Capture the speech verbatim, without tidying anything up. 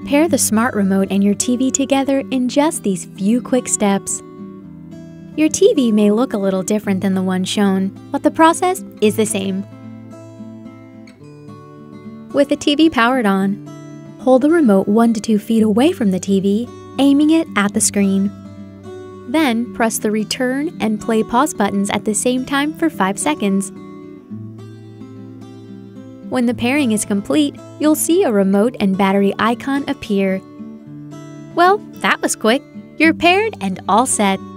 Pair the smart remote and your T V together in just these few quick steps. Your T V may look a little different than the one shown, but the process is the same. With the T V powered on, hold the remote one to two feet away from the T V, aiming it at the screen. Then press the return and play pause buttons at the same time for five seconds. When the pairing is complete, you'll see a remote and battery icon appear. Well, that was quick. You're paired and all set.